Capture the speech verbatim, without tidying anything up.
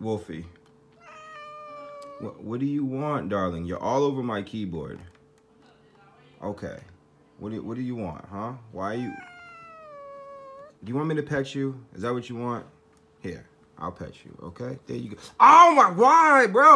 Wolfie. What, what do you want, darling? You're all over my keyboard. Okay. What do, what do you want, huh? Why are you... Do you want me to pet you? Is that what you want? Here, I'll pet you, okay? There you go. Oh my, why, bro?